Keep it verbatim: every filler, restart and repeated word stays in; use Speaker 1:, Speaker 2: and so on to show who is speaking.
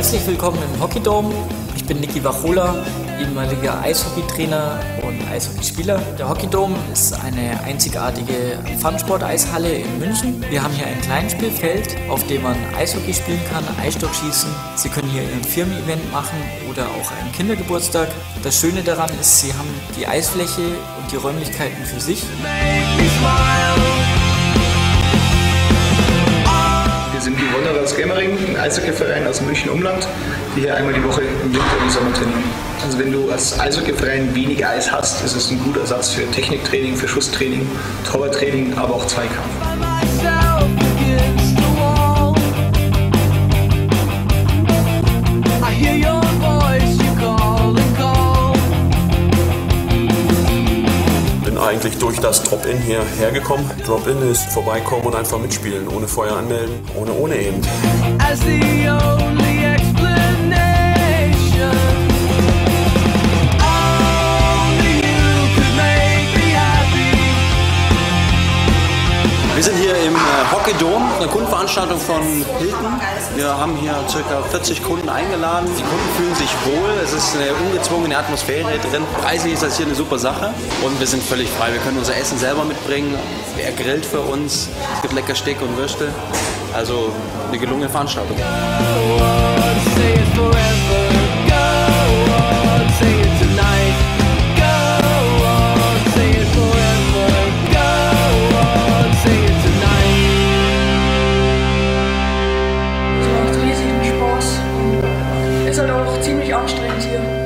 Speaker 1: Herzlich willkommen im Hockeydome. Ich bin Niki Wachola, ehemaliger Eishockeytrainer und Eishockeyspieler. Der Hockeydome ist eine einzigartige Fun-Sport-Eishalle in München. Wir haben hier ein Kleinspielfeld, auf dem man Eishockey spielen kann, Eisstock schießen. Sie können hier ein Firmen-Event machen oder auch einen Kindergeburtstag. Das Schöne daran ist, Sie haben die Eisfläche und die Räumlichkeiten für sich.
Speaker 2: Wir sind die Wanderers Gemmering, ein Eishockeyverein aus dem Münchner Umland, die hier einmal die Woche im Winter und im Sommer trainieren. Also wenn du als Eishockeyverein wenig Eis hast, ist es ein guter Ersatz für Techniktraining, für Schusstraining, Torwarttraining, aber auch Zweikampf.
Speaker 3: Eigentlich durch das Drop-In hierher gekommen. Drop-In ist vorbeikommen und einfach mitspielen, ohne vorher anmelden, ohne ohne eben.
Speaker 4: Wir sind hier im äh, Hockeydome, eine Kundenveranstaltung von Hilton. Wir haben hier ca. vierzig Kunden eingeladen. Die Kunden fühlen sich wohl, es ist eine ungezwungene Atmosphäre drin. Preislich ist das hier eine super Sache und wir sind völlig frei. Wir können unser Essen selber mitbringen. Wer grillt für uns? Es gibt lecker Steak und Würste. Also eine gelungene Veranstaltung.
Speaker 5: Ist halt auch ziemlich anstrengend hier.